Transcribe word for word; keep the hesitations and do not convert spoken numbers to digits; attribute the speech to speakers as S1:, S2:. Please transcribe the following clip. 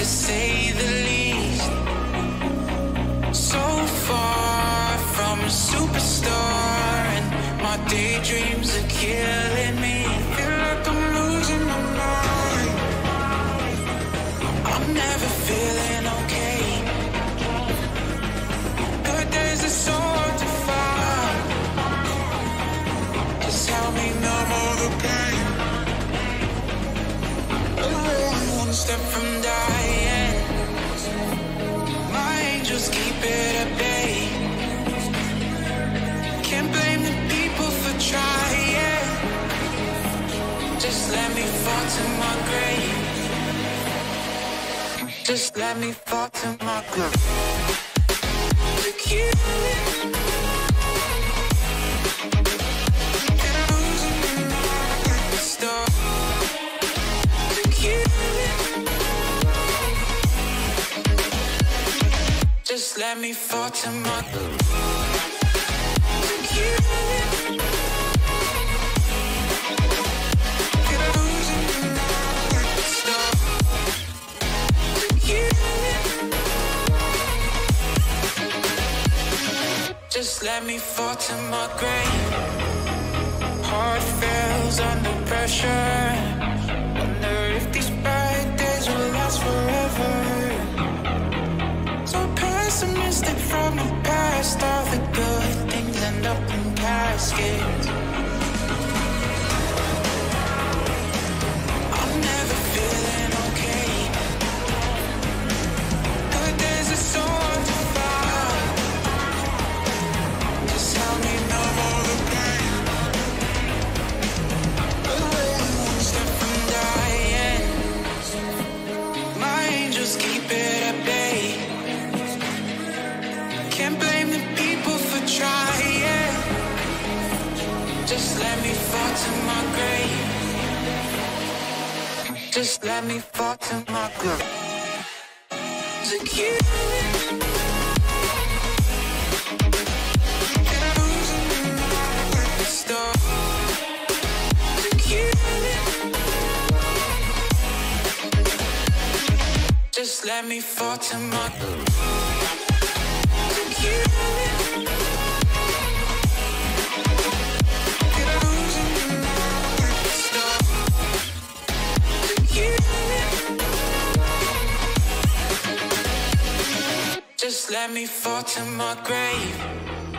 S1: say the least. So far from a superstar, and my daydreams are killing me. Feel like I'm losing my mind. I'm never feeling okay. Good days are so hard to find. Just help me numb all the pain. I'm one step from dying. My angels keep it at bay. Can't blame the people for trying. Just let me fall to my grave. Just let me fall to my grave. Look you. Just let me fall to my grave. Just let me fall to my grave. Heart fails under pressure. Wonder if these bad days will last forever. So pessimistic from the past. All the good things end up in caskets. I'm never feeling okay. Good days are so hard to find. Just help me numb all the pain. I'm one step from dying. My angels keep it at bay. Can't blame the people for trying. Just let me fall to my grave. Just let me fall to my grave. Look you. Just let me fall to my grave. Just let me fall to my grave.